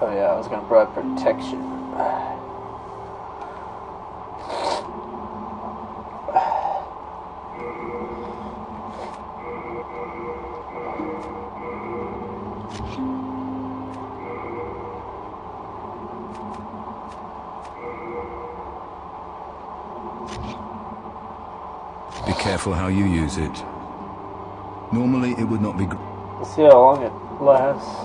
Oh yeah, I was gonna provide protection. Be careful how you use it. Normally, it would not be. Let's see how long it lasts.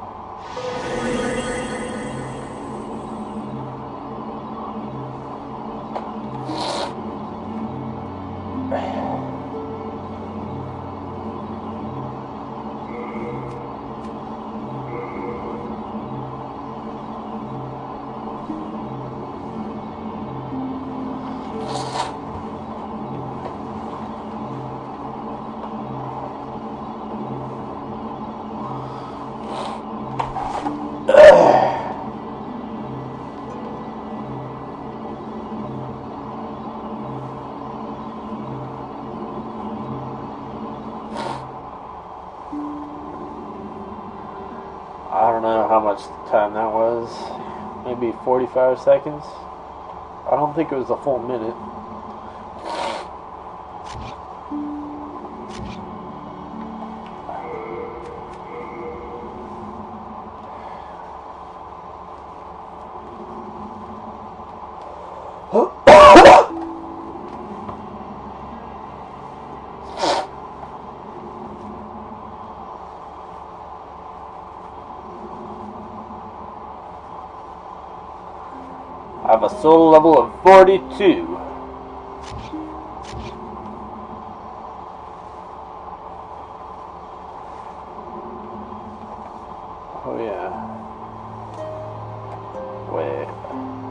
I don't know how much time that was. Maybe 45 seconds. I don't think it was a full minute. I have a soul level of 42. Oh yeah. Wait.